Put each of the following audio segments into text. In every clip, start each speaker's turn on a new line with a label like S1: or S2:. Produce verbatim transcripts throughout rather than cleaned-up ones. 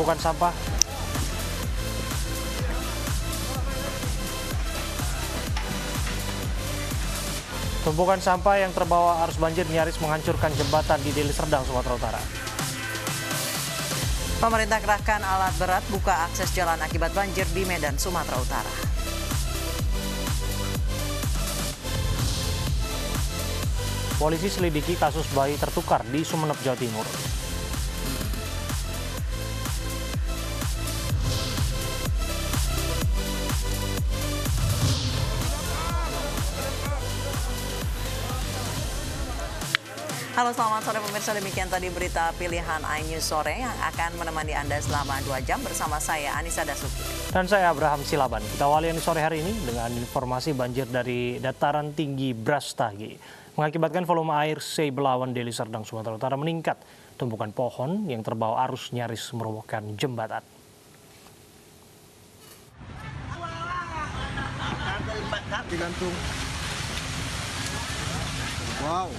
S1: tumpukan sampah. Tumpukan sampah yang terbawa arus banjir nyaris menghancurkan jembatan di Deli Serdang, Sumatera Utara.
S2: Pemerintah kerahkan alat berat buka akses jalan akibat banjir di Medan, Sumatera Utara.
S1: Polisi selidiki kasus bayi tertukar di Sumeneb, Jawa Timur.
S2: Halo, selamat sore pemirsa. Demikian tadi berita pilihan iNews Sore yang akan menemani Anda selama dua jam bersama saya, Anissa Dasuki.
S1: Dan saya, Abraham Silaban. Kita awali yang sore hari ini dengan informasi banjir dari dataran tinggi Brastagi. Mengakibatkan volume air Sei Belawan, Deli Serdang, Sumatera Utara meningkat. Tumpukan pohon yang terbawa arus nyaris merobohkan jembatan.
S3: Digantung. Wow.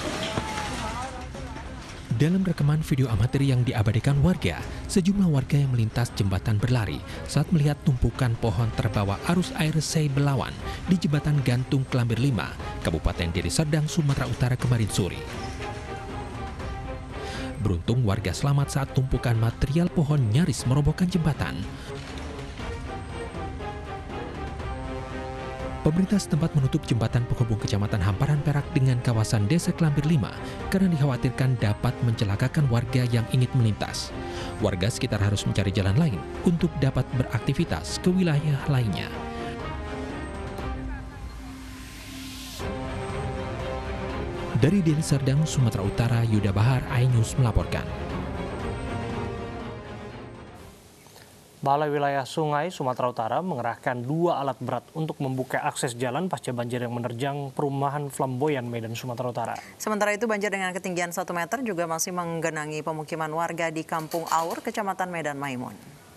S4: Dalam rekaman video amatir yang diabadikan warga, sejumlah warga yang melintas jembatan berlari saat melihat tumpukan pohon terbawa arus air Sei Belawan di jembatan gantung Kelambir lima, Kabupaten Deli Serdang, Sumatera Utara kemarin sore. Beruntung warga selamat saat tumpukan material pohon nyaris merobohkan jembatan. Pemerintah setempat menutup jembatan penghubung Kecamatan Hamparan Perak dengan kawasan Desa Kelambir lima karena dikhawatirkan dapat mencelakakan warga yang ingin melintas. Warga sekitar harus mencari jalan lain untuk dapat beraktivitas ke wilayah lainnya. Dari Deli Serdang, Sumatera Utara, Yuda Bahar, iNews melaporkan.
S1: Balai Wilayah Sungai Sumatera Utara mengerahkan dua alat berat untuk membuka akses jalan pasca banjir yang menerjang perumahan Flamboyan, Medan, Sumatera Utara.
S2: Sementara itu banjir dengan ketinggian satu meter juga masih menggenangi pemukiman warga di Kampung Aur, Kecamatan Medan Maimun.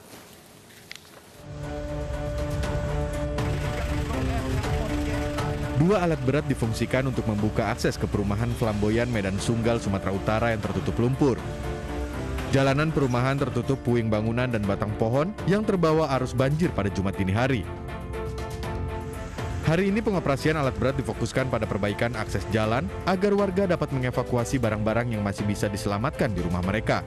S3: Dua alat berat difungsikan untuk membuka akses ke perumahan Flamboyan, Medan Sunggal, Sumatera Utara yang tertutup lumpur. Jalanan perumahan tertutup puing bangunan dan batang pohon yang terbawa arus banjir pada Jumat dini hari. Hari ini pengoperasian alat berat difokuskan pada perbaikan akses jalan agar warga dapat mengevakuasi barang-barang yang masih bisa diselamatkan di rumah mereka.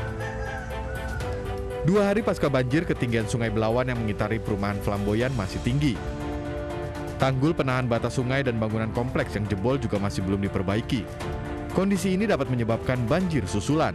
S3: Dua hari pasca banjir, ketinggian Sungai Belawan yang mengitari perumahan Flamboyan masih tinggi. Tanggul penahan batas sungai dan bangunan kompleks yang jebol juga masih belum diperbaiki. Kondisi ini dapat menyebabkan banjir susulan.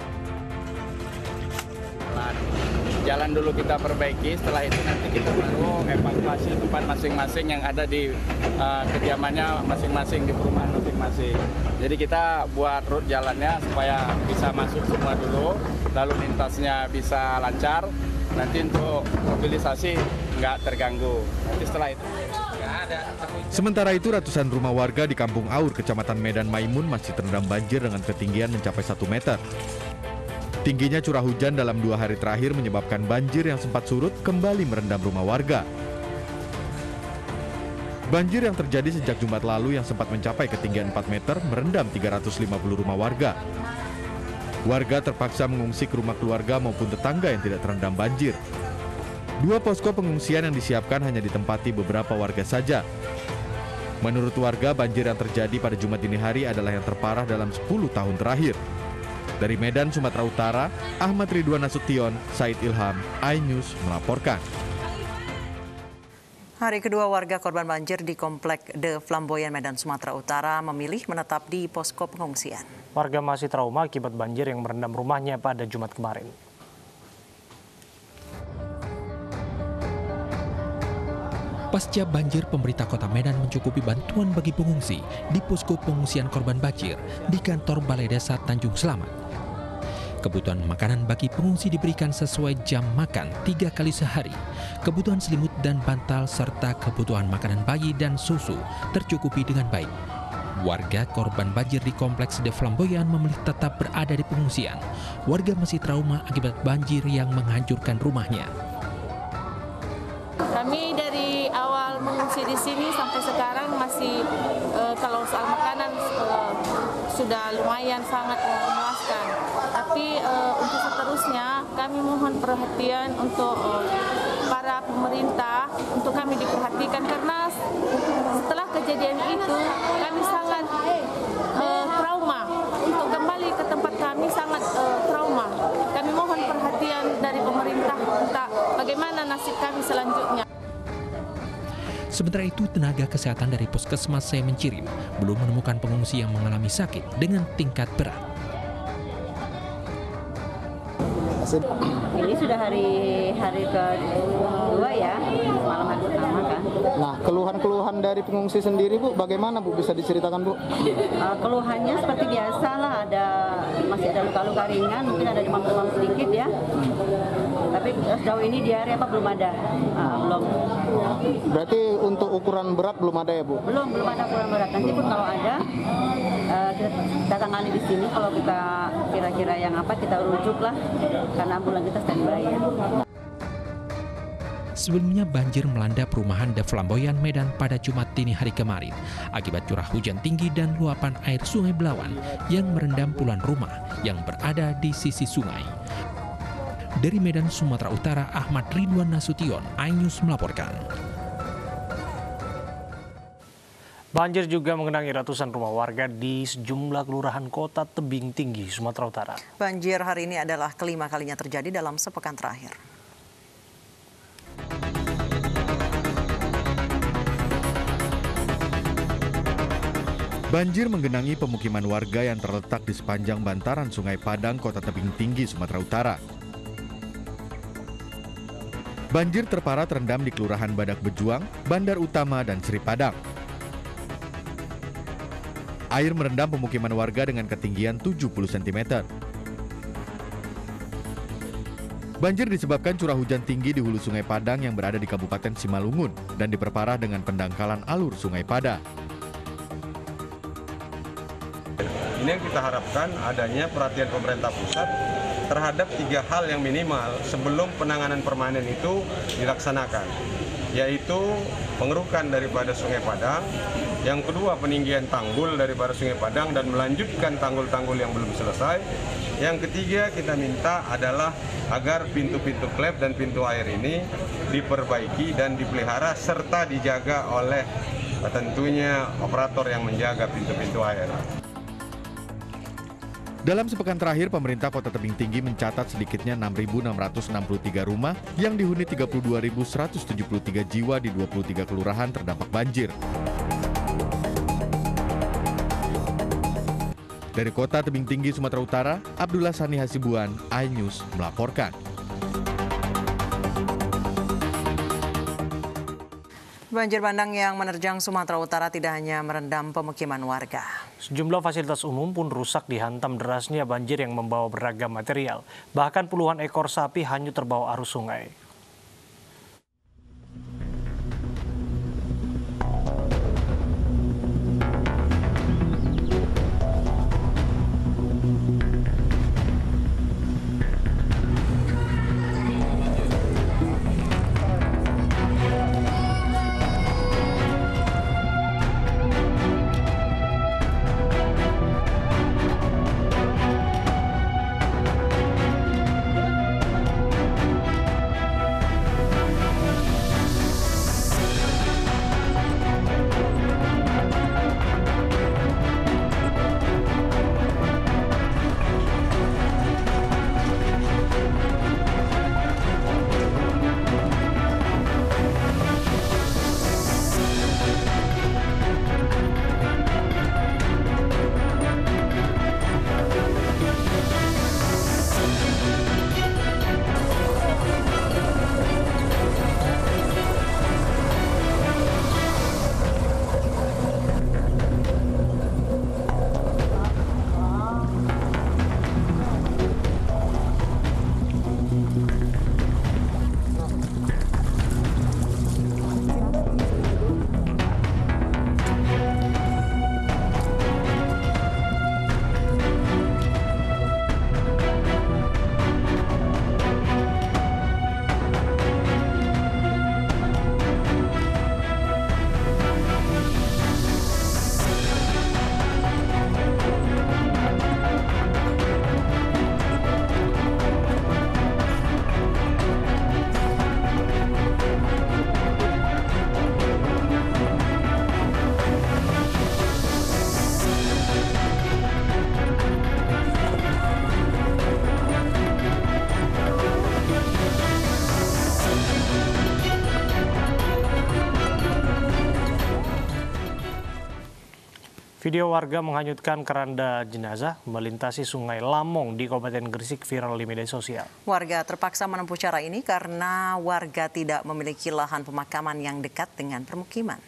S5: Jalan dulu kita perbaiki, setelah itu nanti kita baru evakuasi tempat masing-masing yang ada di uh, kediamannya masing-masing, di perumahan masing-masing. Jadi kita buat route jalannya supaya bisa masuk semua dulu, lalu lintasnya bisa lancar, nanti untuk mobilisasi nggak terganggu. Nanti setelah itu nggak ada.
S3: Sementara itu ratusan rumah warga di Kampung Aur, Kecamatan Medan Maimun masih terendam banjir dengan ketinggian mencapai satu meter. Tingginya curah hujan dalam dua hari terakhir menyebabkan banjir yang sempat surut kembali merendam rumah warga. Banjir yang terjadi sejak Jumat lalu yang sempat mencapai ketinggian empat meter merendam tiga ratus lima puluh rumah warga. Warga terpaksa mengungsi ke rumah keluarga maupun tetangga yang tidak terendam banjir. Dua posko pengungsian yang disiapkan hanya ditempati beberapa warga saja. Menurut warga, banjir yang terjadi pada Jumat dini hari adalah yang terparah dalam sepuluh tahun terakhir. Dari Medan, Sumatera Utara, Ahmad Ridwan Nasution, Said Ilham, iNews melaporkan.
S2: Hari kedua warga korban banjir di Komplek The Flamboyan, Medan, Sumatera Utara memilih menetap di posko pengungsian.
S1: Warga masih trauma akibat banjir yang merendam rumahnya pada Jumat kemarin.
S4: Pasca banjir, pemerintah Kota Medan mencukupi bantuan bagi pengungsi di posko pengungsian korban banjir di kantor Balai Desa Tanjung Selamat. Kebutuhan makanan bagi pengungsi diberikan sesuai jam makan tiga kali sehari. Kebutuhan selimut dan bantal serta kebutuhan makanan bayi dan susu tercukupi dengan baik. Warga korban banjir di Kompleks The Flamboyan memilih tetap berada di pengungsian. Warga masih trauma akibat banjir yang menghancurkan rumahnya.
S6: Kami dari awal mengungsi di sini sampai sekarang masih uh, kalau soal makanan uh, sudah lumayan sangat memuaskan. Tapi Tapi uh, untuk seterusnya kami mohon perhatian untuk uh, para pemerintah, untuk kami diperhatikan karena setelah kejadian itu kami sangat uh, trauma. Untuk kembali ke tempat kami sangat uh, trauma. Kami mohon perhatian dari pemerintah tentang bagaimana nasib kami selanjutnya.
S4: Sementara itu, tenaga kesehatan dari Puskesmas Saya Mencirim belum menemukan pengungsi yang mengalami sakit dengan tingkat berat.
S7: Ini sudah hari hari kedua ya, malam hari pertama kan.
S8: Nah, keluhan-keluhan dari pengungsi sendiri Bu, bagaimana Bu, bisa diceritakan Bu?
S7: Uh, keluhannya seperti biasa lah, ada masih ada luka-luka ringan, mungkin ada demam-demam sedikit ya. Tapi sejauh ini diare apa belum ada, uh, belum.
S8: Berarti untuk ukuran berat belum ada ya Bu?
S7: Belum, belum ada ukuran berat. Nanti pun kalau ada, uh, kita datangani di sini. Kalau kita kira-kira yang apa kita rujuk lah, karena ambulan kita standby ya.
S4: Sebelumnya banjir melanda perumahan The Flamboyan Medan pada Jumat dini hari kemarin akibat curah hujan tinggi dan luapan air Sungai Belawan yang merendam puluhan rumah yang berada di sisi sungai. Dari Medan, Sumatera Utara, Ahmad Ridwan Nasution, iNews melaporkan.
S1: Banjir juga mengenangi ratusan rumah warga di sejumlah kelurahan kota tebing tinggi, Sumatera Utara.
S2: Banjir hari ini adalah kelima kalinya terjadi dalam sepekan terakhir.
S3: Banjir menggenangi pemukiman warga yang terletak di sepanjang bantaran Sungai Padang, Kota Tebing Tinggi, Sumatera Utara. Banjir terparah terendam di Kelurahan Badak Bejuang, Bandar Utama, dan Sri Padang. Air merendam pemukiman warga dengan ketinggian tujuh puluh sentimeter. Banjir disebabkan curah hujan tinggi di hulu Sungai Padang yang berada di Kabupaten Simalungun dan diperparah dengan pendangkalan alur Sungai Pada.
S9: Ini yang kita harapkan adanya perhatian pemerintah pusat terhadap tiga hal yang minimal sebelum penanganan permanen itu dilaksanakan, yaitu pengerukan daripada Sungai Padang, yang kedua peninggian tanggul daripada Sungai Padang dan melanjutkan tanggul-tanggul yang belum selesai, yang ketiga kita minta adalah agar pintu-pintu klep dan pintu air ini diperbaiki dan dipelihara serta dijaga oleh tentunya operator yang menjaga pintu-pintu air.
S3: Dalam sepekan terakhir, pemerintah Kota Tebing Tinggi mencatat sedikitnya enam ribu enam ratus enam puluh tiga rumah yang dihuni tiga puluh dua ribu seratus tujuh puluh tiga jiwa di dua puluh tiga kelurahan terdampak banjir. Dari Kota Tebing Tinggi, Sumatera Utara, Abdullah Sani Hasibuan, iNews melaporkan.
S2: Banjir bandang yang menerjang Sumatera Utara tidak hanya merendam pemukiman warga.
S1: Sejumlah fasilitas umum pun rusak dihantam derasnya banjir yang membawa beragam material. Bahkan puluhan ekor sapi hanyut terbawa arus sungai. Video warga menghanyutkan keranda jenazah melintasi Sungai Lamong di Kabupaten Gresik viral di media sosial.
S2: Warga terpaksa menempuh cara ini karena warga tidak memiliki lahan pemakaman yang dekat dengan permukiman.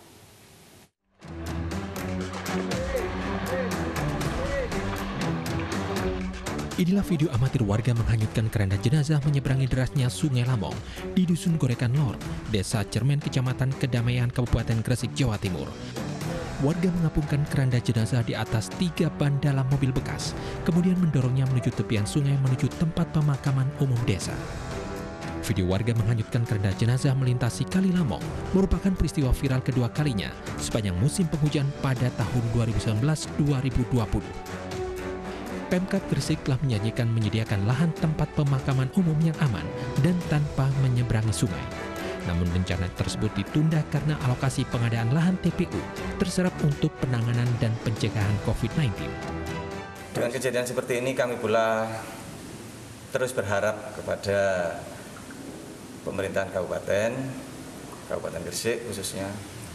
S4: Inilah video amatir warga menghanyutkan keranda jenazah menyeberangi derasnya Sungai Lamong di Dusun Gorekan Lor, Desa Cermen, Kecamatan Kedamaian, Kabupaten Gresik, Jawa Timur. Warga mengapungkan keranda jenazah di atas tiga ban dalam mobil bekas, kemudian mendorongnya menuju tepian sungai menuju tempat pemakaman umum desa. Video warga menghanyutkan keranda jenazah melintasi Kali Lamong merupakan peristiwa viral kedua kalinya sepanjang musim penghujan pada tahun dua ribu sembilan belas dua ribu dua puluh. Pemkab Gresik telah menjanjikan menyediakan lahan tempat pemakaman umum yang aman dan tanpa menyeberangi sungai. Namun rencana tersebut ditunda karena alokasi pengadaan lahan T P U terserap untuk penanganan dan pencegahan COVID sembilan belas.
S10: Dengan kejadian seperti ini kami pula terus berharap kepada pemerintahan kabupaten, Kabupaten Gresik khususnya,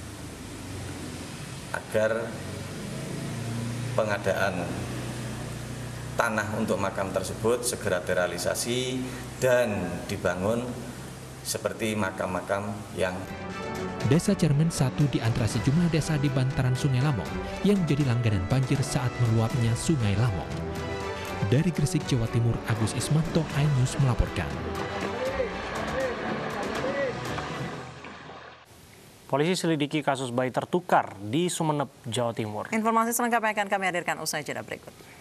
S10: agar pengadaan tanah untuk makam tersebut segera terrealisasi dan dibangun seperti makam-makam yang.
S4: Desa Cermen satu di antara sejumlah desa di bantaran Sungai Lamong yang menjadi langganan banjir saat meluapnya Sungai Lamong. Dari Gresik, Jawa Timur, Agus Ismanto, iNews melaporkan.
S1: Polisi selidiki kasus bayi tertukar di Sumeneb, Jawa Timur.
S2: Informasi selengkapnya akan kami hadirkan usai jeda berikut.